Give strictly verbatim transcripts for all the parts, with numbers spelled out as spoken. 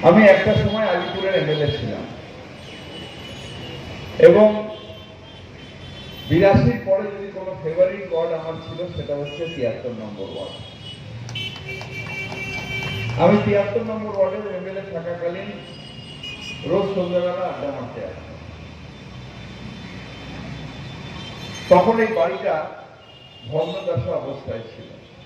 আমি একটা সময় আলিপুরের এমএলএ ছিলাম এবং বিরাশির পরে যদি কোনো ফেভারিট ওয়ার্ড আমার ছিল সেটা হচ্ছে তিয়াত্তর নম্বর ওয়ার্ড। আমি তিয়াত্তর নম্বর ওয়ার্ডের এমএলএ থাকাকালীন রোজ সন্ধ্যাবেলা আড্ডা মারতে আসতাম। তখন এই বাড়িটা ভগ্নদশা অবস্থায় ছিল।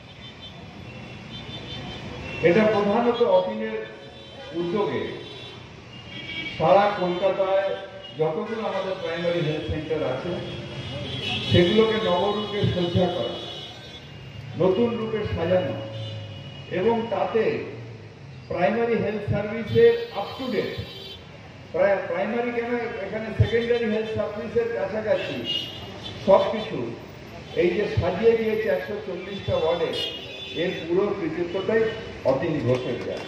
এটা প্রধানত অতীনের উদ্যোগে সারা কলকাতায় যতগুলো আমাদের প্রাইমারি হেলথ সেন্টার আছে সেগুলোকে নবরূপে সজ্জা করা, নতুন রূপে সাজানো এবং তাতে প্রাইমারি হেলথ সার্ভিসের আপ টু ডেট, প্রায় প্রাইমারি কেন এখানে সেকেন্ডারি হেলথ সার্ভিসের কাছাকাছি সবকিছু এই যে সাজিয়ে দিয়েছে একশো চল্লিশটা ওয়ার্ডে, এর পুরো কৃতিত্বটাই অতীন ঘোষের যায়।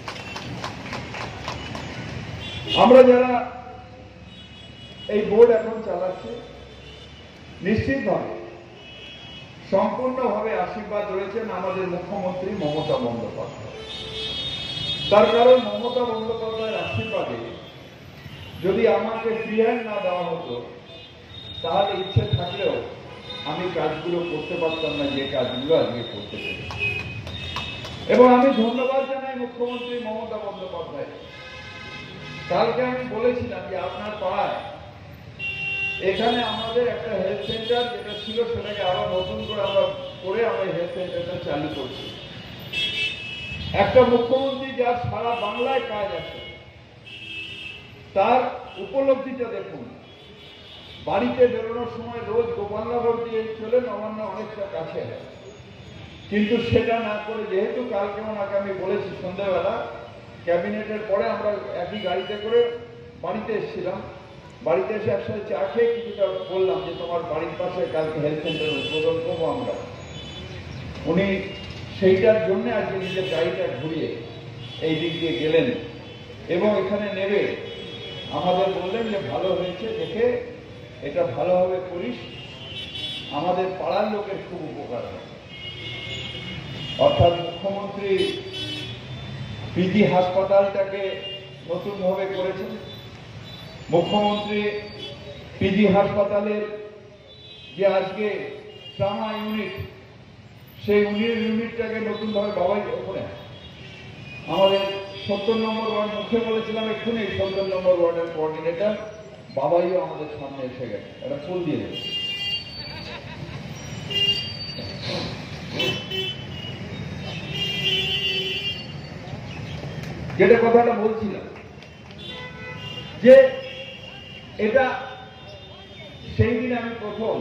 আমরা যারা এই বোর্ড এখন চালাচ্ছি নিশ্চিতভাবে সম্পূর্ণভাবে আশীর্বাদ রয়েছেন আমাদের মুখ্যমন্ত্রী মমতা বন্দ্যোপাধ্যায়। তার কারণ মমতা বন্দ্যোপাধ্যায়ের আশীর্বাদে যদি আমাকে ফ্রি হ্যান্ড না দেওয়া হতো তাহলে ইচ্ছে থাকলেও আমি কাজগুলো করতে পারতাম না যে কাজগুলো আজকে করতে পেরেছি। এবং আমি ধন্যবাদ জানাই মুখ্যমন্ত্রী মমতা বন্দ্যোপাধ্যায়। কালকে আমি বলেছিলাম যে আপনার পাড়ায় এখানে আমাদের একটা হেলথ সেন্টার যেটা ছিল সেটাকে আবার নতুন করে আমরা করে আমরা হেলথ সেন্টারটা চালু করছি। একটা মুখ্যমন্ত্রী যার সারা বাংলায় কাজ আছে তার উপলব্ধিটা দেখুন। বাড়িতে বেরোনোর সময় রোজ গোপালনগর দিয়ে চলে নবান্ন অনেকটা কাছে হয়, কিন্তু সেটা না করে যেহেতু কালকে ওনাকে আমি বলেছি সন্ধ্যাবেলা ক্যাবিনেটের পরে আমরা একই গাড়িতে করে বাড়িতে এসেছিলাম, বাড়িতে এসে একসাথে চা খেয়ে কিছুটা বললাম যে তোমার বাড়ির পাশে কালকে হেলথ সেন্টার উদ্বোধন করবো আমরা। উনি সেইটার জন্য আজকে নিজের গাড়িটা ঘুরিয়ে এই দিক দিয়ে গেলেন এবং এখানে নেবে আমাদের বললেন যে ভালো হয়েছে, দেখে এটা ভালোভাবে করিস, আমাদের পাড়ার লোকের খুব উপকার হয়। অর্থাৎ মুখ্যমন্ত্রী পিজি হাসপাতালটাকে নতুনভাবে করেছেন। মুখ্যমন্ত্রী পিজি হাসপাতালের যে আজকে ট্রমা ইউনিট, সেই ইউনিটটাকে নতুনভাবে বাবাই ওখানে আমাদের সত্তর নম্বর ওয়ার্ড মুখে বলেছিলাম এক্ষুনি সত্তর নম্বর ওয়ার্ডের কোঅর্ডিনেটর বাবাইও আমাদের সামনে এসে গেছে, একটা ফুল দিয়ে দেবে। যেটা কথাটা বলছিলাম যে এটা সেই দিন আমি প্রথম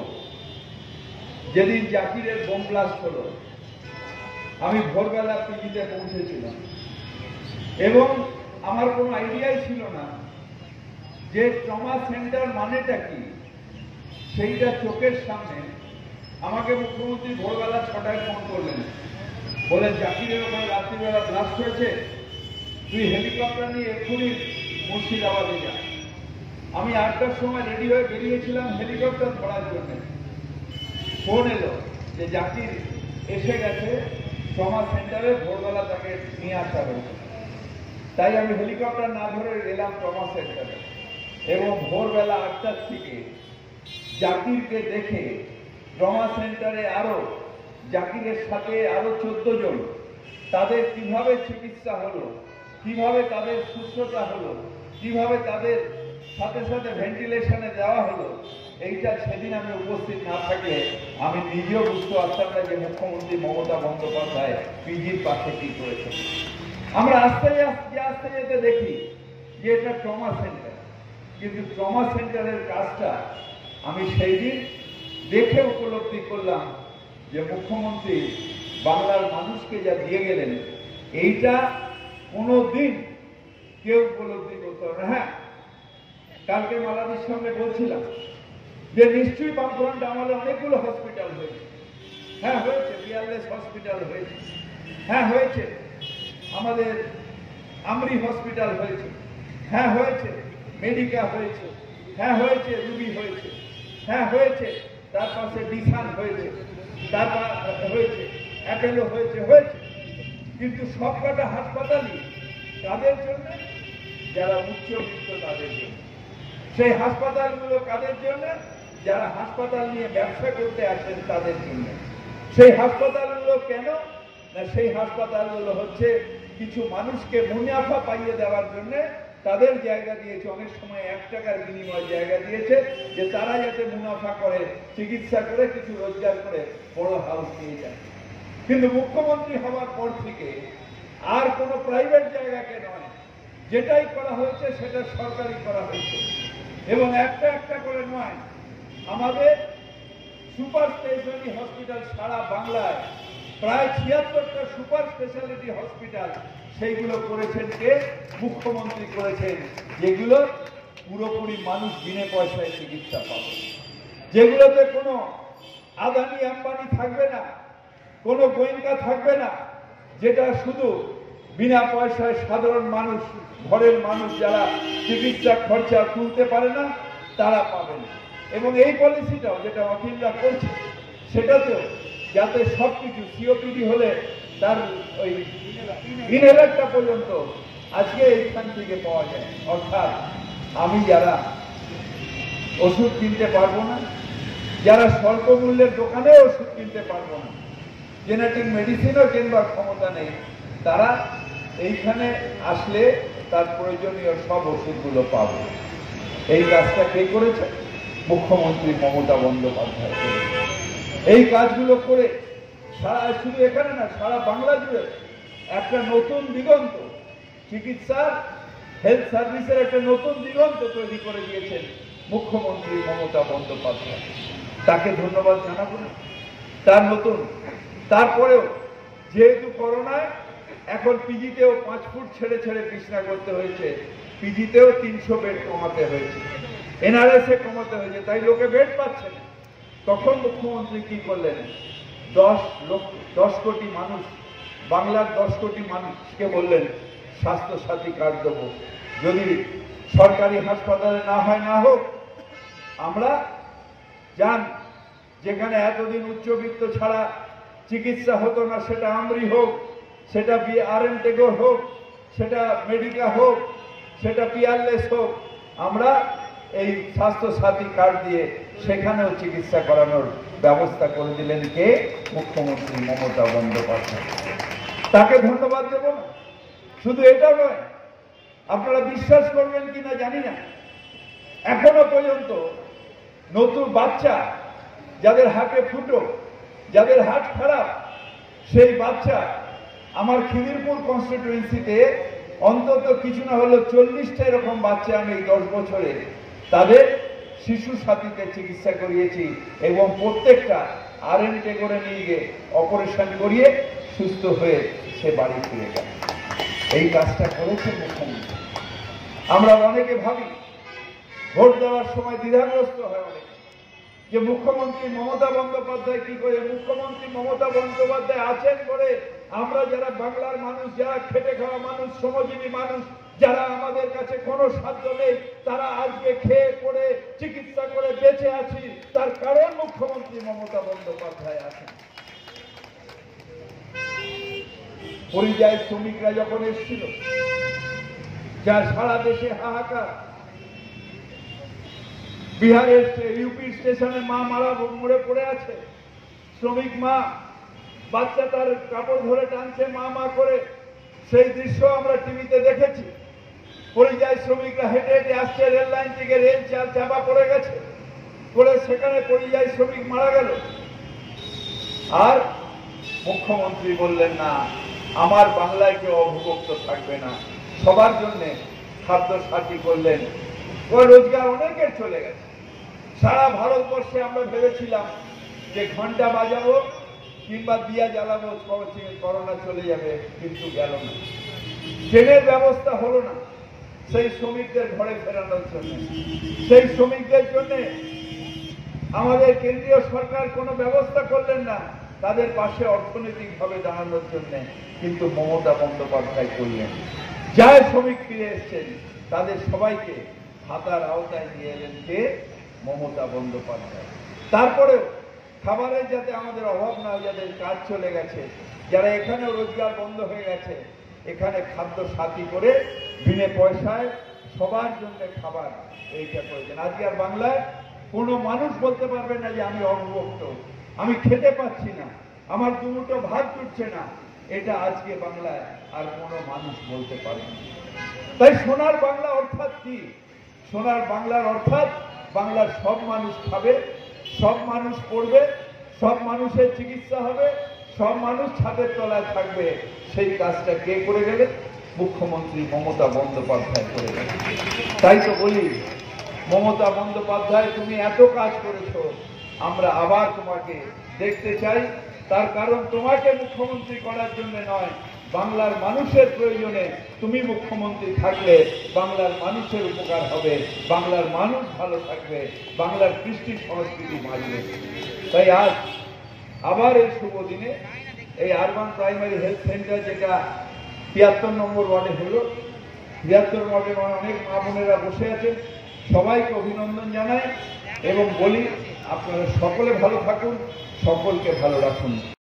যেদিন জাকিরের বোম ব্লাস্ট হলো আমি ভোরবেলা পিজিতে পৌঁছেছিলাম এবং আমার কোনো আইডিয়াই ছিল না যে ট্রমা সেন্টার মানেটা কি। সেইটা চোখের সামনে আমাকে মুখ্যমন্ত্রী ভোরবেলা ছটায় ফোন করলেন, বলে জাকিরের ওপরে রাত্রিবেলা ব্লাস্ট হয়েছে, তুই হেলিকপ্টার নিয়ে এক্ষুনি মুর্শিদাবাদে যা। আমি আটটার সময় রেডি হয়ে বেরিয়েছিলাম হেলিকপ্টার ধরার জন্য। ফোন এলো যে জাকির এসে গেছে ট্রমা সেন্টারে, ভোরবেলা তাকে নিয়ে আসা হয়েছে। তাই আমি হেলিকপ্টার না ধরে এলাম ট্রমা সেন্টারে এবং ভোরবেলা আটটার থেকে জাকিরকে দেখে ট্রমা সেন্টারে আরো জাকিরের সাথে আরো চোদ্দ জন, তাদের কিভাবে চিকিৎসা হলো, কিভাবে তাদের সুস্থতা হলো, কিভাবে তাদের সাথে সাথে ভেন্টিলেশনে দেওয়া হলো, এইটা সেদিন আমি উপস্থিত না থাকলে আমি নিজেও বুঝতে পারতাম না যে মুখ্যমন্ত্রী মমতা বন্দ্যোপাধ্যায় পিজির পাশে কি করেছে। আমরা আস্তে আস্তে আস্তে যেতে দেখি যে এটা ট্রমা সেন্টার, কিন্তু ট্রমা সেন্টারের কাজটা আমি সেই দিন দেখে উপলব্ধি করলাম যে মুখ্যমন্ত্রী বাংলার মানুষকে যা দিয়ে গেলেন এইটা কোনো দিন কেউ উপলব্ধি করতে হবে না। হ্যাঁ, কালকে মালাদির সঙ্গে বলছিলাম যে নিশ্চয়ই বামফ্রন্ট আমলে অনেকগুলো হসপিটাল হয়েছে। হ্যাঁ হয়েছে, বিয়ারলেস হসপিটাল হয়েছে, হ্যাঁ হয়েছে, আমাদের আমরি হসপিটাল হয়েছে, হ্যাঁ হয়েছে, মেডিকা হয়েছে, হ্যাঁ হয়েছে, রুবি হয়েছে, হ্যাঁ হয়েছে, তার পাশে ডিসান হয়েছে, তারপর হয়েছে অ্যাপেলো হয়েছে হয়েছে কিন্তু সবকটা হাসপাতালই কাদের জন্য? যারা উচ্চবিত্ত তাদের জন্য। সেই হাসপাতালগুলো কাদের জন্য? যারা হাসপাতাল নিয়ে ব্যবসা করতে আসেন তাদের জন্য। সেই হাসপাতালগুলো কেন না, সেই হাসপাতালগুলো হচ্ছে কিছু মানুষকে মুনাফা পাইয়ে দেওয়ার জন্য তাদের জায়গা দিয়েছে, অনেক সময় এক টাকার বিনিময়ে জায়গা দিয়েছে, যে তারা যাতে মুনাফা করে, চিকিৎসা করে, কিছু রোজগার করে বড় হাউস নিয়ে যায়। কিন্তু মুখ্যমন্ত্রী হওয়ার পর থেকে আর কোনো প্রাইভেট জায়গাকে নয়, যেটাই করা হয়েছে সেটা সরকারি করা হয়েছে। এবং একটা একটা করে নয়, আমাদের সুপার স্পেশালিটি হসপিটাল সারা বাংলায় প্রায় ছিয়াত্তরটা সুপার স্পেশালিটি হসপিটাল, সেইগুলো করেছেন কে? মুখ্যমন্ত্রী করেছেন, যেগুলো পুরোপুরি মানুষ বিনা পয়সায় চিকিৎসা পাবে, যেগুলোতে কোনো আদানি আম্বানি থাকবে না, কোনো গোয়েন্দা থাকবে না, যেটা শুধু বিনা পয়সায় সাধারণ মানুষ, ঘরের মানুষ যারা চিকিৎসা খরচা তুলতে পারে না তারা পাবে না। এবং এই পলিসিটাও যেটা অখিলরা করছে, সেটাতেও যাতে সবকিছু সিওপিডি হলে তার ওই ইনহেলারটা পর্যন্ত আজকে এইখান থেকে পাওয়া যায়। অর্থাৎ আমি যারা ওষুধ কিনতে পারবো না, যারা স্বল্প মূল্যের দোকানে ওষুধ কিনতে পারবো না, জেনেটিক মেডিসিনও কেনবার ক্ষমতা নেই, তারা এইখানে আসলে তার প্রয়োজনীয় সব ওষুধগুলো পাবে। এই কাজটা কে করেছে? মুখ্যমন্ত্রী মমতা বন্দ্যোপাধ্যায় করেছে। এই কাজগুলো করে সারা, শুধু এখানে না, সারা বাংলা জুড়ে একটা নতুন দিগন্ত, চিকিৎসার হেলথ সার্ভিসের একটা নতুন দিগন্ত তৈরি করে দিয়েছেন মুখ্যমন্ত্রী মমতা বন্দ্যোপাধ্যায়। তাকে ধন্যবাদ জানাবো না? তার নতুন, তারপরেও যেহেতু করোনায় এখন পিজিতেও পাঁচ ফুট ছেড়ে ছেড়ে বিছনা করতে হয়েছে, পিজিতেও তিনশো বেড কমাতে হয়েছে, এনআরএস এ কমাতে হয়েছে, তাই লোকে বেড পাচ্ছে না। তখন মুখ্যমন্ত্রী কি করলেন? দশ লক্ষ দশ কোটি মানুষ, বাংলার দশ কোটি মানুষকে বললেন স্বাস্থ্য সাথী কার্ড দেবো, যদি সরকারি হাসপাতালে না হয় না হোক, আমরা যান যেখানে এতদিন উচ্চবিত্ত ছাড়া চিকিৎসা হতো না, সেটা আমরি হোক, সেটা বি আর এম টেগোর হোক, সেটা মেডিকা হোক, সেটা পিয়ারলেস হোক, আমরা এই স্বাস্থ্য সাথী কার্ড দিয়ে সেখানেও চিকিৎসা করানোর ব্যবস্থা করে দিলেন কে? মুখ্যমন্ত্রী মমতা বন্দ্যোপাধ্যায়। তাকে ধন্যবাদ দেব না? শুধু এটা নয়, আপনারা বিশ্বাস করবেন কিনা জানি না, এখনো পর্যন্ত নতুন বাচ্চা যাদের হাটে ফুটো, যাদের হাট খারাপ, সেই বাচ্চা আমার খিদিরপুর কনস্টিটিউয়েন্সিতে অন্তত কিছু না হলো চল্লিশটা এরকম বাচ্চা আমি এই দশ বছরে তাদের শিশু সাথীতে চিকিৎসা করিয়েছি, এবং প্রত্যেকটা আর এন টেগোরে নিয়ে গিয়ে অপারেশন করিয়ে সুস্থ হয়ে সে বাড়ি ফিরে গেল। এই কাজটা করেছে মুখ্যমন্ত্রী। আমরা অনেকে ভাবি, ভোট দেওয়ার সময় দ্বিধাগ্রস্ত হয় অনেকে, যে মুখ্যমন্ত্রী মমতা বন্দ্যোপাধ্যায় কি করে, মুখ্যমন্ত্রী মমতা বন্দ্যোপাধ্যায় আছেন বলে আমরা যারা বাংলার মানুষ, যারা খেটে খাওয়া মানুষ, শ্রমজীবী মানুষ, যারা আমাদের কাছে কোনো সাধ্য নেই, তারা আজকে খেয়ে পড়ে চিকিৎসা করে বেঁচে আছি, তার কারণ মুখ্যমন্ত্রী মমতা বন্দ্যোপাধ্যায় আছেন। পরিযায়ী শ্রমিকরা যখন এসেছিল, যা সারা দেশে হাহাকার, বিহারের ইউপির স্টেশনে মা মারা মরে পড়ে আছে, শ্রমিক মা বাচ্চা তার কাপড় ধরে টানছে মা মা করে, সেই দৃশ্য আমরা টিভিতে দেখেছি। পরিযায়ী শ্রমিকরা হেঁটে হেঁটে আসছে রেল লাইন থেকে, রেল চাল চাপা পড়ে গেছে, পড়ে সেখানে পরিযায়ী শ্রমিক মারা গেল। আর মুখ্যমন্ত্রী বললেন না, আমার বাংলায় কেউ অবমুক্ত থাকবে না, সবার জন্য খাদ্য সাথী করলেন। ওই রোজগার অনেকের চলে গেছে। সারা ভারতবর্ষে আমরা ভেবেছিলাম যে ঘন্টা বাজাবো কিংবা দিয়া জ্বালাবো, করোনা চলে যাবে, কিন্তু গেল না। ট্রেনের ব্যবস্থা হলো না সেই শ্রমিকদের ঘরে ফেরানোর জন্য, সেই শ্রমিকদের জন্য আমাদের কেন্দ্রীয় সরকার কোনো ব্যবস্থা করলেন না তাদের পাশে অর্থনৈতিকভাবে দাঁড়ানোর জন্য, কিন্তু মমতা বন্দ্যোপাধ্যায় করলেন। যারা শ্রমিক ফিরে এসছেন তাদের সবাইকে হাতার আওতায় নিয়ে এলেন কে? মমতা বন্দ্যোপাধ্যায়। তারপরেও খাবারের যাতে আমাদের অভাব না হয়, যাদের কাজ চলে গেছে, যারা এখানেও রোজগার বন্ধ হয়ে গেছে, এখানে খাদ্য সাথী করে বিনে পয়সায় সবার জন্য খাবার এইটা করেছেন। আজকে আর বাংলায় কোনো মানুষ বলতে পারবে না যে আমি অবভুক্ত, আমি খেতে পাচ্ছি না, আমার দুমুঠো ভাত জুটছে না, এটা আজকে বাংলায় আর কোনো মানুষ বলতে পারে না। তাই সোনার বাংলা অর্থাৎ কি? সোনার বাংলার অর্থাৎ বাংলার সব মানুষ খাবে, সব মানুষ পড়বে, সব মানুষের চিকিৎসা হবে, সব মানুষ ছাদের তলায় থাকবে। সেই কাজটা কে করে গেলে? মুখ্যমন্ত্রী মমতা বন্দ্যোপাধ্যায় করে গেলেন। তাই তো বলি, মমতা বন্দ্যোপাধ্যায় তুমি এত কাজ করেছো, আমরা আবার তোমাকে দেখতে চাই। তার কারণ তোমাকে মুখ্যমন্ত্রী করার জন্য নয়, বাংলার মানুষের প্রয়োজনে তুমি মুখ্যমন্ত্রী থাকলে বাংলার মানুষের উপকার হবে, বাংলার মানুষ ভালো থাকবে, বাংলার কৃষ্টি সংস্কৃতি বাঁচবে। তাই আজ আবার এই শুভ দিনে এই আরবান প্রাইমারি হেলথ সেন্টার, যেটা তিয়াত্তর নম্বর ওয়ার্ডে হলো, তিয়াত্তর ওয়ার্ডে অনেক মা বোনেরা বসে আছেন, সবাইকে অভিনন্দন জানাই এবং বলি আপনারা সকলে ভালো থাকুন, সকলকে ভালো রাখুন।